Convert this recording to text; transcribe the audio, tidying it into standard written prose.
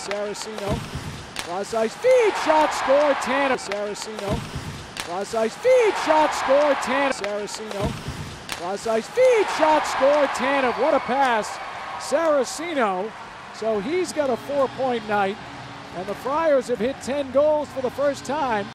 Saraceno. Cross ice feed, shot, score, Tanev. Saraceno. Cross ice feed, shot, score, Tanev. Saraceno. Cross ice feed, shot, score, Tanev. What a pass. Saraceno. So he's got a 4-point night. And the Friars have hit 10 goals for the first time.